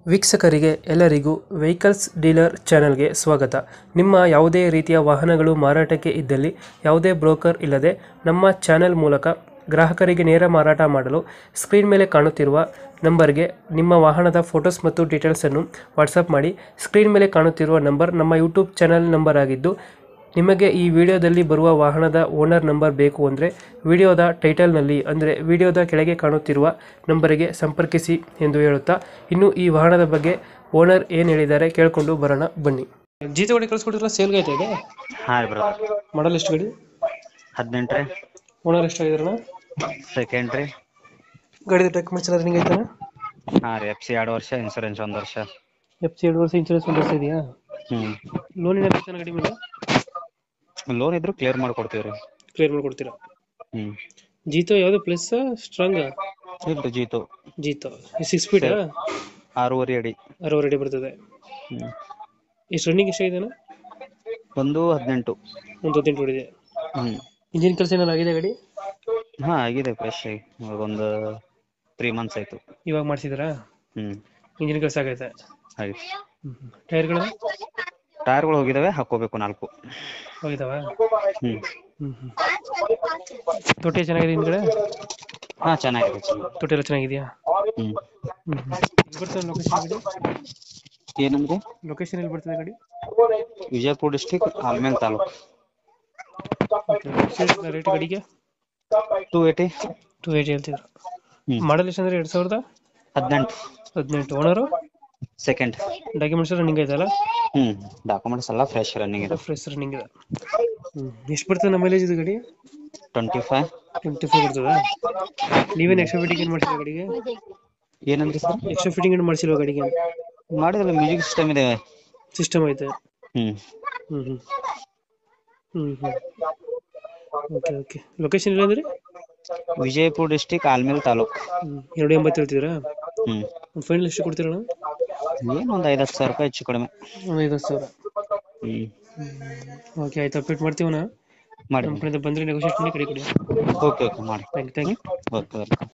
ವೀಕ್ಷಕರಿಗೆ ಎಲ್ಲರಿಗೂ vehicles dealer ಚಾನೆಲ್ಗೆ ಸ್ವಾಗತ. ನಿಮ್ಮ ಯಾವುದೇ ರೀತಿಯ ವಾಹನಗಳು ಮಾರಾಟಕ್ಕೆ ಇದ್ದಲ್ಲಿ ಯಾವುದೇ ಬ್ರೋಕರ್ ಇಲ್ಲದೆ ನಮ್ಮ ಚಾನೆಲ್ ಮೂಲಕ ಗ್ರಾಹಕರಿಗೆ ನೇರ ಮಾರಾಟ ಮಾಡಲು ಸ್ಕ್ರೀನ್ ಮೇಲೆ ಕಾಣುತ್ತಿರುವ ನಂಬರ್ಗೆ ನಿಮ್ಮ ವಾಹನದ ಫೋಟೋಸ್ ಮತ್ತು ಡೀಟೇಲ್ಸನ್ನು ವಾಟ್ಸಪ್ ಮಾಡಿ. ಸ್ಕ್ರೀನ್ ಮೇಲೆ ಕಾಣುತ್ತಿರುವ ನಂಬರ್ ನಮ್ಮ ಯೂಟ್ಯೂಬ್ ಚಾನೆಲ್ ನಂಬರ್ ಆಗಿದ್ದು, ನಿಮಗೆ ಈ ವಿಡಿಯೋದಲ್ಲಿ ಬರುವ ವಾಹನದ ಓನರ್ ನಂಬರ್ ಬೇಕು ಅಂದರೆ ವಿಡಿಯೋದ ಟೈಟಲ್ನಲ್ಲಿ ಅಂದರೆ ವಿಡಿಯೋದ ಕೆಳಗೆ ಕಾಣುತ್ತಿರುವ ನಂಬರಿಗೆ ಸಂಪರ್ಕಿಸಿ ಎಂದು ಹೇಳುತ್ತಾ, ಇನ್ನು ಈ ವಾಹನದ ಬಗ್ಗೆ ಓನರ್ ಏನು ಹೇಳಿದ್ದಾರೆ ಕೇಳಿಕೊಂಡು ಬರೋಣ ಬನ್ನಿ. ಜೀತ ಗಾಡಿ ಕಳಿಸ್ಕೊಟ್ಟಿರಲ್ಲ, ಸೇಲ್ಗೆ ಆಯ್ತಾ ಇದೆ? ಹಾ ರೀ ಬ್ರೋ, ಮಾಡಲ್ ಎಷ್ಟು ಗಾಡಿ? 18 ರೀ. ಓನರ್ ಎಷ್ಟಾಗಿದಾರಣ? ಸೆಕೆಂಡ್ ರೀ. ಗಾಡಿದ ಡಾಕ್ಯುಮೆಂಟ್ಸ್ ಎಲ್ಲ ರನ್ನಿಂಗ್ ಆಯ್ತಾನ? ಹಾ ರೀ, FC 2 ವರ್ಷ, ಇನ್ಸೂರೆನ್ಸ್ 1 ವರ್ಷ. FC 2 ವರ್ಷ, ಇನ್ಶೂರೆನ್ಸ್ 1 ವರ್ಷ ಇದೆಯಾ? ಲೋನ್ ಏನಾದ್ರು ಐತಾನ ಗಾಡಿ ಮೇಲೆ? ಲೋನ್ ಇದ್ರು ಕ್ಲಿಯರ್ ಮಾಡ್ಕೊಡ್ತೀವಿ ರೀ. ಕ್ಲಿಯರ್ ಮಾಡ್ಕೊಡ್ತೀರಾ? ಜೀತೋ ಯಾವ್ದು ಪ್ಲಸ್ ಸ್ಟ್ರಾಂಗ್? ಇಲ್ರಿ ಜೀತು. ಜೀತೋ 6 ಫೀಟ್ 6.5 ಅಡಿ. 6 ಅಡಿ ಬರ್ತದೆ. ಎಷ್ಟು ರನ್ನಿಂಗ್ ಎಷ್ಟಾಗಿದೆನಾ? ಒಂದು 18. ಒಂದು 18 ಹೊಡಿದೆ. ಇಂಜಿನ್ ಕೆಲಸ ಏನಾದ್ರು ಆಗಿದೆ ಗಾಡಿ? ಹಾ ಆಗಿದೆ, ಫ್ರೆಶ್ ಆಗಿ ಒಂದು 3 ಮಂತ್ಸ್ ಆಯ್ತು. ಇವಾಗ ಮಾಡಿಸಿದ್ರಾ? ಇಂಜಿನ್ ಕೆಲಸ ಆಗೈತೆ. ಹಾಗೆ ಟೈರ್ಗಳು ಹೋಗಿದಾವೆ, ಹಾಕೋಬೇಕು 4 ಹೋಗಿದಾವ? ತೊಟ್ಟಿ ಚೆನ್ನಾಗಿದೆ ಹಿಂದ್ಗಡೆ? ಹಾ ಚೆನ್ನಾಗಿದೆ. ತೊಟ್ಟಿ ಎಲ್ಲ ಚೆನ್ನಾಗಿದೆಯಾ? ಬರ್ತದೆ ಲೊಕೇಶನ್ ಗಾಡಿ? ಏನಂದ್ರೆ ಲೊಕೇಶನ್ ಎಲ್ಲಿ ಬರ್ತದೆ ಗಾಡಿ? ವಿಜಯಪುರ ಡಿಸ್ಟಿಕ್, ಆಲ್ಮೇಲ್ ತಾಲೂಕು. ರೇಟ್ ಗಾಡಿಗೆ 280. 280 ಹೇಳ್ತಿದ್ರು. ಮಾಡಲ್ ಎಷ್ಟು ಅಂದ್ರೆ 2018. Owner second. ಡಾಕ್ಯುಮೆಂಟ್ಸ್ ರನ್ನಿಂಗ್ ಐತಲ್ಲ? ಡಾಕ್ಯುಮೆಂಟ್ಸ್ ಎಲ್ಲ ಫ್ರೆಶ್ ರನ್ನಿಂಗ್ ಇದೆ. ಫ್ರೆಶ್ ರನ್ನಿಂಗ್ ಇದೆ. ಎಷ್ಟು ಬರ್ತದೆ ನಮ್ಮ ಮೈಲೇಜ್ ಇದು ಗಾಡಿ? 25 ಬರ್ತದ? ನೀವೇನು ಎಕ್ಸ್ಟ್ರಾ ಫಿಟ್ಟಿಂಗ್ ಏನು ಮಾಡ್ಸಿಲ್ಲ ಗಾಡಿಗೆ? ಏನಂದ್ರಿ ಸರ್? ಎಕ್ಸ್ಟ್ರಾ ಫಿಟ್ಟಿಂಗ್ ಏನು ಮಾಡ್ಸಿಲ್ವ ಗಾಡಿಗೆ? ಮಾಡಿದ್ರೆ ಮ್ಯೂಸಿಕ್ ಸಿಸ್ಟಮ್ ಇದೆ. ಸಿಸ್ಟಮ್ ಐತೆ. ಓಕೆ. ಲೊಕೇಶನ್ ಇಲ್ಲ ಅಂದ್ರೆ? ವಿಜಯಪುರ ಡಿಸ್ಟಿಕ್, ಆಲ್ಮೇಲ್ ತಾಲೂಕು. 280 ಹೇಳ್ತಿದ್ರಾ? ಫೈನಲ್ ಎಷ್ಟು ಕೊಡ್ತೀರಣ್ಣ? ಏನು ಒಂದು 5-10 ಸಾವಿರ ರೂಪಾಯಿ ಹೆಚ್ಚು ಕಡಿಮೆ. ಒಂದು 5,000. ಓಕೆ, ಆಯ್ತು, ಅಪ್ಡೇಟ್ ಮಾಡ್ತೀವಣ್ಣ. ಮಾಡಿ ನಮ್ಮ ಕಡೆಯಿಂದ ಬಂದರೆ ನೆಗೋಷಿಯೇಟ್ ಮಾಡಿ ಗಾಡಿ ಕೊಡಿ. ಓಕೆ ಮಾಡಿ. Thank you. ಓಕೆ.